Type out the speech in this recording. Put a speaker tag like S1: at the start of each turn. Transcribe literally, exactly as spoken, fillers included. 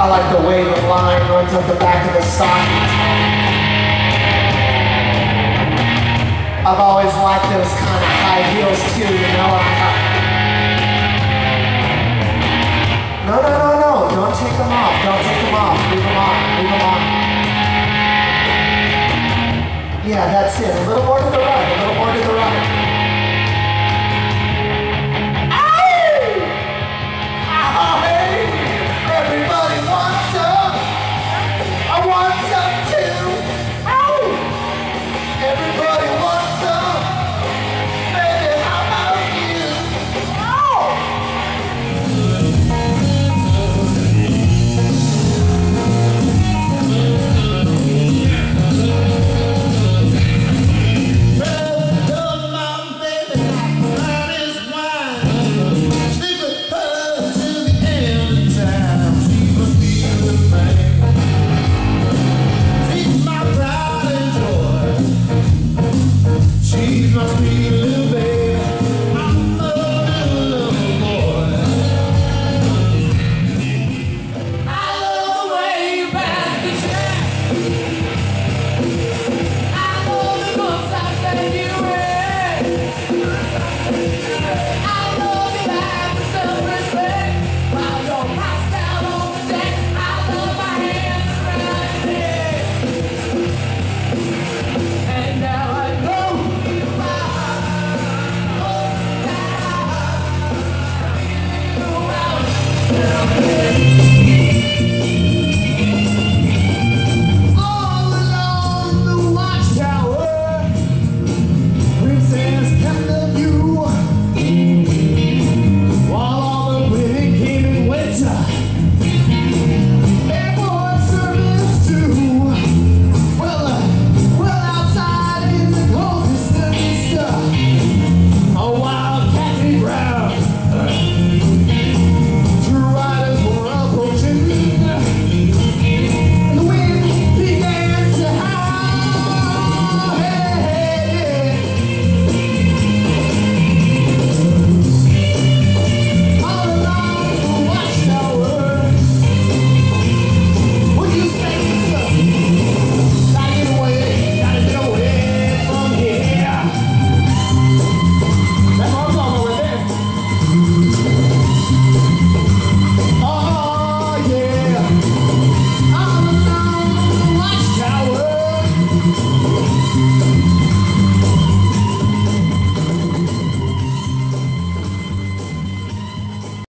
S1: I like the way the line runs up the back of the stockings. I've always liked those kind of high heels too, you know? No, no, no, no, don't take them off, don't take them off, leave them on, leave them on. Yeah, that's it, a little more to the right, a little more.